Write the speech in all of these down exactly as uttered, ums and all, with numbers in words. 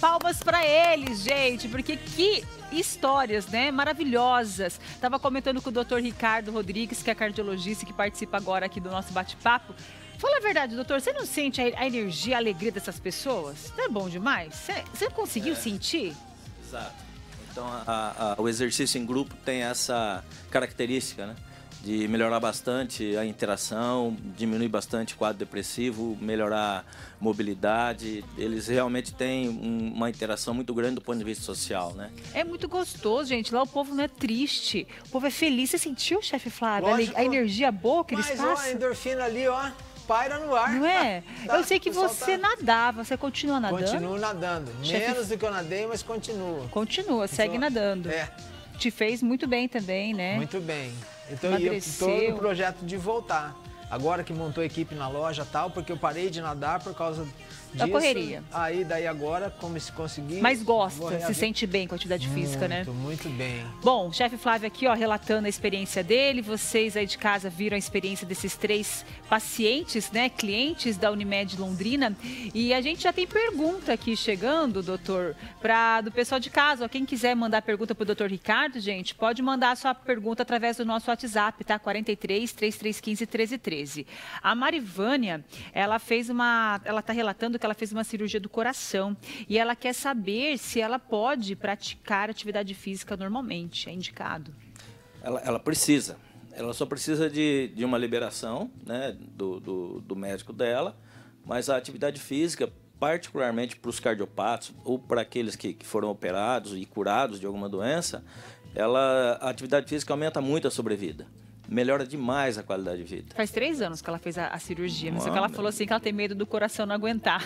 Palmas para eles, gente, porque que histórias, né? Maravilhosas. Tava comentando com o doutor Ricardo Rodrigues, que é cardiologista, que participa agora aqui do nosso bate-papo. Fala a verdade, doutor, você não sente a, a energia, a alegria dessas pessoas? Não é bom demais? Você, você conseguiu é, sentir? Exato. Então, a, a, o exercício em grupo tem essa característica, né? De melhorar bastante a interação, diminuir bastante o quadro depressivo, melhorar a mobilidade. Eles realmente têm um, uma interação muito grande do ponto de vista social, né? É muito gostoso, gente. Lá o povo não é triste, o povo é feliz. Você sentiu, chefe Flávio, Lógico. a energia boa que eles Mas, passam? Mas, ó, a endorfina ali, ó, paira no ar. Não é? Tá? Eu sei que você tá... nadava, você continua nadando? Continuo nadando. Chefe... Menos do que eu nadei, mas continuo. Continua, segue então, nadando. É. Te fez muito bem também, né? Muito bem. Então eu estou no projeto de voltar. Agora que montou a equipe na loja e tal, porque eu parei de nadar por causa da disso. correria. Aí daí agora, como se conseguir... Mas gosta, se sente bem com a atividade muito, física, né? Muito, muito bem. Bom, chefe Flávio aqui, ó, relatando a experiência dele. Vocês aí de casa viram a experiência desses três pacientes, né? Clientes da Unimed Londrina. E a gente já tem pergunta aqui chegando, doutor, pra, do pessoal de casa. Ó, quem quiser mandar pergunta pro doutor Ricardo, gente, pode mandar a sua pergunta através do nosso WhatsApp, tá? quarenta e três, trinta e três quinze, treze treze. A Marivânia, ela fez uma... Ela tá relatando que ela fez uma cirurgia do coração e ela quer saber se ela pode praticar atividade física normalmente, é indicado? Ela, ela precisa, ela só precisa de, de uma liberação, né, do, do, do médico dela, mas a atividade física, particularmente para os cardiopatas ou para aqueles que, que foram operados e curados de alguma doença, ela, a atividade física aumenta muito a sobrevida. Melhora demais a qualidade de vida. Faz três anos que ela fez a, a cirurgia, mas Mano. só que ela falou assim que ela tem medo do coração não aguentar.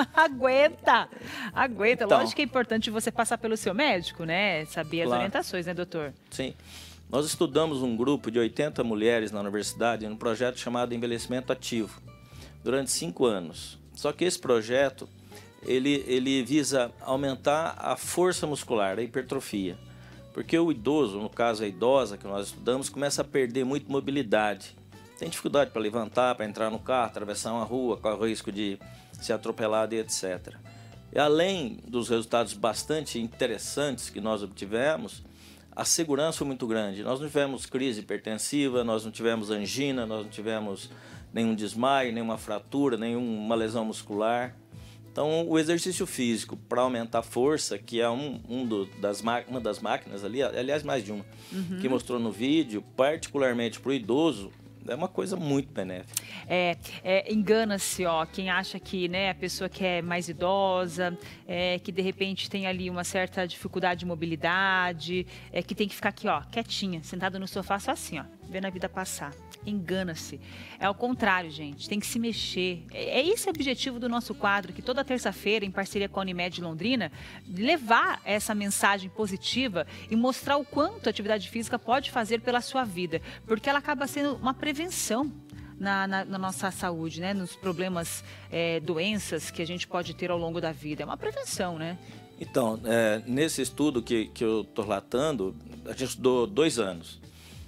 Aguenta! Aguenta. Então, Lógico que é importante você passar pelo seu médico, né? Saber as claro. orientações, né, doutor? Sim. Nós estudamos um grupo de oitenta mulheres na universidade em um projeto chamado Envelhecimento Ativo, durante cinco anos. Só que esse projeto, ele, ele visa aumentar a força muscular, a hipertrofia. Porque o idoso, no caso a idosa que nós estudamos, começa a perder muito mobilidade. Tem dificuldade para levantar, para entrar no carro, atravessar uma rua, corre o risco de ser atropelado e etcétera. E além dos resultados bastante interessantes que nós obtivemos, a segurança foi muito grande. Nós não tivemos crise hipertensiva, nós não tivemos angina, nós não tivemos nenhum desmaio, nenhuma fratura, nenhuma lesão muscular. Então, o exercício físico para aumentar a força, que é um, um do, das, uma das máquinas ali, aliás, mais de uma, uhum. que mostrou no vídeo, particularmente para o idoso, é uma coisa muito benéfica. É, é, engana-se, ó, quem acha que, né, a pessoa que é mais idosa, é, que de repente tem ali uma certa dificuldade de mobilidade, é, que tem que ficar aqui, ó, quietinha, sentada no sofá só assim, ó, vendo a vida passar. Engana-se. É ao contrário, gente. Tem que se mexer. É esse o objetivo do nosso quadro, que toda terça-feira, em parceria com a Unimed Londrina, levar essa mensagem positiva e mostrar o quanto a atividade física pode fazer pela sua vida. Porque ela acaba sendo uma prevenção na, na, na nossa saúde, né? Nos problemas, é, doenças que a gente pode ter ao longo da vida. É uma prevenção, né? Então, é, nesse estudo que, que eu estou relatando, a gente estudou dois anos.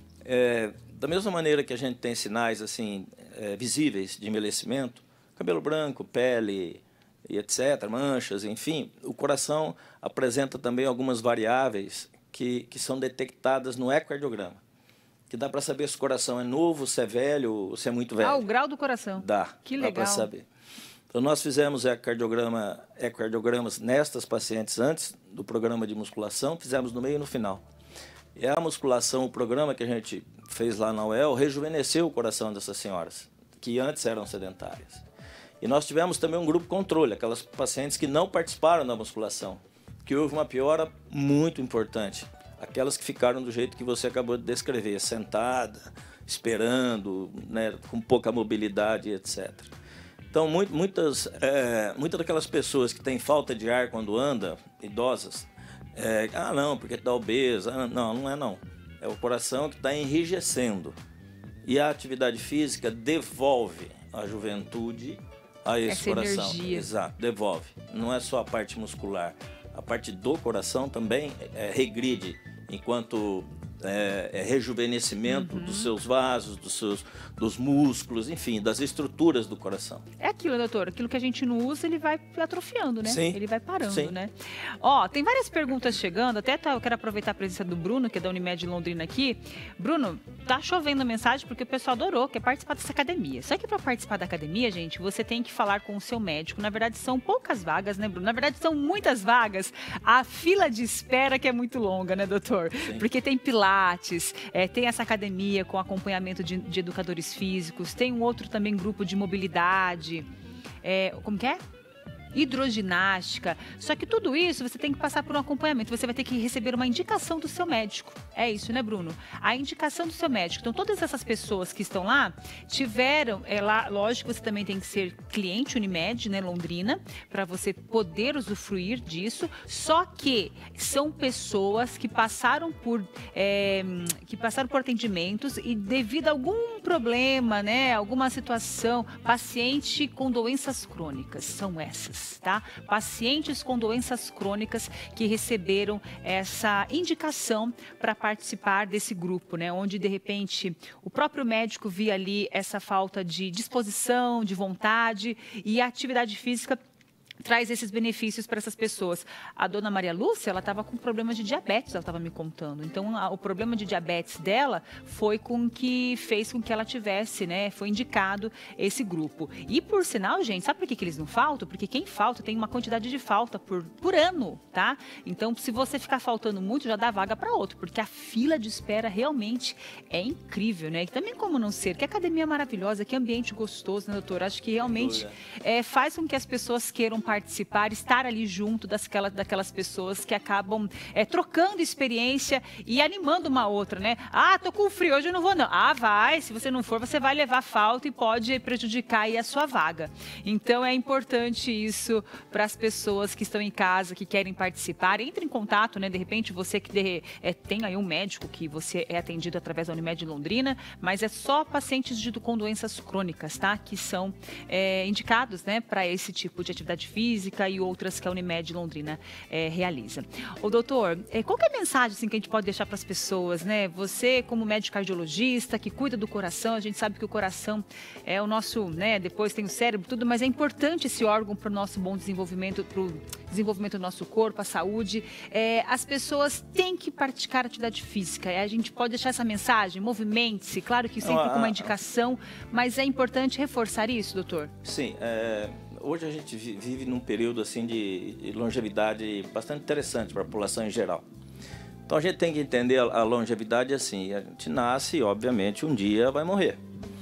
É, Da mesma maneira que a gente tem sinais assim, é, visíveis de envelhecimento, cabelo branco, pele, e etcétera, manchas, enfim, o coração apresenta também algumas variáveis que, que são detectadas no ecocardiograma, que dá para saber se o coração é novo, se é velho, ou se é muito velho. Ah, o grau do coração. Dá, que dá legal. para saber. Então, nós fizemos ecocardiograma, ecocardiogramas nestas pacientes antes do programa de musculação, fizemos no meio e no final. E a musculação, o programa que a gente fez lá na U E L, rejuvenesceu o coração dessas senhoras, que antes eram sedentárias. E nós tivemos também um grupo controle, aquelas pacientes que não participaram da musculação, que houve uma piora muito importante. Aquelas que ficaram do jeito que você acabou de descrever, sentada, esperando, né, com pouca mobilidade, etcétera. Então, muito, muitas, é, muitas daquelas pessoas que têm falta de ar quando andam, idosas, É, ah, não, porque está obesa. Ah, não, não é não. É o coração que está enrijecendo. E a atividade física devolve a juventude a esse Essa coração. Energia. Exato, devolve. Não é só a parte muscular. A parte do coração também é, regride enquanto é, é, rejuvenescimento uhum. dos seus vasos, dos seus dos músculos, enfim, das estruturas do coração. É aquilo, doutor, aquilo que a gente não usa, ele vai atrofiando, né? Sim. Ele vai parando, Sim. né? Ó, tem várias perguntas chegando, até tá, eu quero aproveitar a presença do Bruno, que é da Unimed Londrina aqui. Bruno, tá chovendo mensagem porque o pessoal adorou, quer participar dessa academia. Só que para participar da academia, gente, você tem que falar com o seu médico. Na verdade, são poucas vagas, né, Bruno? Na verdade, são muitas vagas. A fila de espera que é muito longa, né, doutor? Sim. Porque tem pilates, é, tem essa academia com acompanhamento de, de educadores físicos, tem um outro também grupo de mobilidade, é, como que é? Hidroginástica. Só que tudo isso você tem que passar por um acompanhamento. Você vai ter que receber uma indicação do seu médico. É isso, né, Bruno? A indicação do seu médico. Então, todas essas pessoas que estão lá tiveram, é lá, lógico, você também tem que ser cliente Unimed, né, Londrina, para você poder usufruir disso. Só que são pessoas que passaram por, é, que passaram por atendimentos e devido a algum problema, né, alguma situação, paciente com doenças crônicas, são essas. Tá? Pacientes com doenças crônicas que receberam essa indicação para participar desse grupo, né? Onde de repente o próprio médico via ali essa falta de disposição, de vontade, e a atividade física traz esses benefícios para essas pessoas. A dona Maria Lúcia, ela estava com problema de diabetes, ela estava me contando. Então, a, o problema de diabetes dela foi com que fez com que ela tivesse, né, foi indicado esse grupo. E por sinal, gente, sabe por que, que eles não faltam? Porque quem falta tem uma quantidade de falta por, por ano, tá? Então, se você ficar faltando muito, já dá vaga para outro, porque a fila de espera realmente é incrível, né? E também como não ser, que academia maravilhosa, que ambiente gostoso, né, doutor? Acho que realmente é, faz com que as pessoas queiram participar, estar ali junto daquela, daquelas pessoas que acabam é, trocando experiência e animando uma outra, né? Ah, tô com frio, hoje eu não vou não. Ah, vai, se você não for, você vai levar falta e pode prejudicar aí a sua vaga. Então é importante isso para as pessoas que estão em casa, que querem participar. Entre em contato, né? De repente você que de, é, tem aí um médico que você é atendido através da Unimed Londrina, mas é só pacientes de, com doenças crônicas, tá? Que são é, indicados, né, para esse tipo de atividade física física e outras que a Unimed Londrina é, realiza. Ô, doutor, é, qual que é a mensagem assim, que a gente pode deixar para as pessoas, né? Você, como médico cardiologista, que cuida do coração, a gente sabe que o coração é o nosso, né? Depois tem o cérebro, tudo, mas é importante esse órgão para o nosso bom desenvolvimento, para o desenvolvimento do nosso corpo, a saúde. É, as pessoas têm que praticar atividade física. A gente pode deixar essa mensagem, movimente-se, claro que sempre com uma indicação, mas é importante reforçar isso, doutor? Sim, é... Hoje a gente vive num período assim de longevidade bastante interessante para a população em geral. Então a gente tem que entender a longevidade assim, a gente nasce e obviamente um dia vai morrer.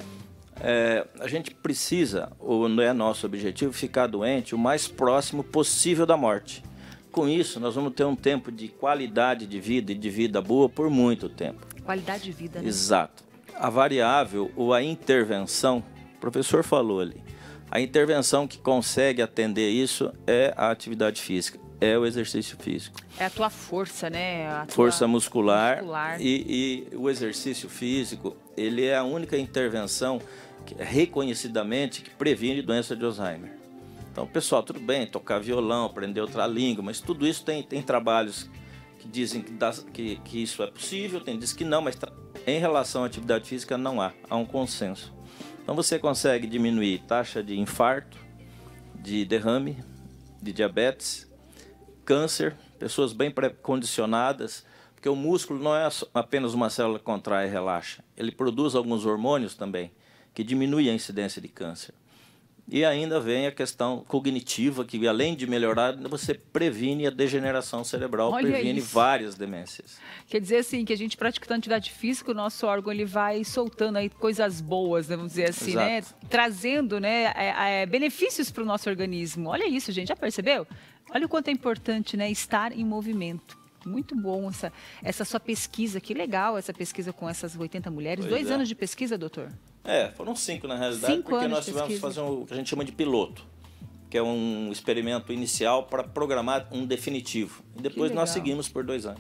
É, a gente precisa, ou não é nosso objetivo, ficar doente o mais próximo possível da morte. Com isso nós vamos ter um tempo de qualidade de vida e de vida boa por muito tempo. Qualidade de vida, né? Exato. A variável ou a intervenção, o professor falou ali, a intervenção que consegue atender isso é a atividade física, é o exercício físico. É a tua força, né? A tua força muscular, muscular. E, e o exercício físico, ele é a única intervenção que, reconhecidamente que previne doença de Alzheimer. Então, pessoal, tudo bem, tocar violão, aprender outra língua, mas tudo isso tem, tem trabalhos que dizem que, dá, que, que isso é possível, tem diz que não, mas em relação à atividade física não há, há um consenso. Então você consegue diminuir taxa de infarto, de derrame, de diabetes, câncer, pessoas bem condicionadas, porque o músculo não é apenas uma célula que contrai e relaxa, ele produz alguns hormônios também, que diminuem a incidência de câncer. E ainda vem a questão cognitiva, que além de melhorar, você previne a degeneração cerebral, Olha previne isso. várias demências. Quer dizer assim, que a gente praticando atividade física, o nosso órgão ele vai soltando aí coisas boas, né, vamos dizer assim, Exato. né? Trazendo, né, é, é, benefícios para o nosso organismo. Olha isso, gente, já percebeu? Olha o quanto é importante, né, estar em movimento. Muito bom essa, essa sua pesquisa, que legal essa pesquisa com essas oitenta mulheres. Pois Dois é. anos de pesquisa, doutor? É, foram cinco na realidade, Cinco porque anos nós de tivemos que pesquisa. fazer o que a gente chama de piloto, que é um experimento inicial para programar um definitivo. E depois Que nós legal. seguimos por dois anos.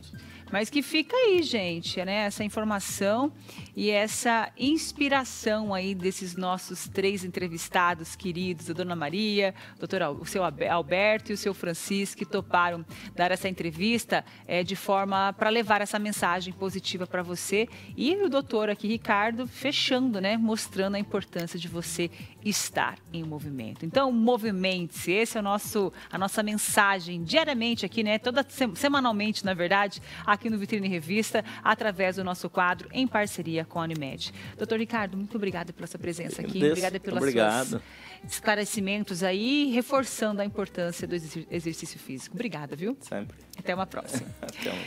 Mas que fica aí, gente, né? Essa informação e essa inspiração aí desses nossos três entrevistados queridos, a Dona Maria, o, doutor, o seu Alberto e o seu Francisco, que toparam dar essa entrevista é, de forma para levar essa mensagem positiva para você. E o doutor aqui, Ricardo, fechando, né? Mostrando a importância de você estar em movimento. Então, movimente-se. Esse é o nosso, a nossa mensagem diariamente aqui, né? Toda semanalmente, na verdade, aqui no Vitrine Revista, através do nosso quadro em parceria com a Unimed. Doutor Ricardo, muito obrigada pela sua presença aqui. Obrigada pelos seus esclarecimentos aí, reforçando a importância do exercício físico. Obrigada, viu? Sempre. Até uma próxima. Até uma.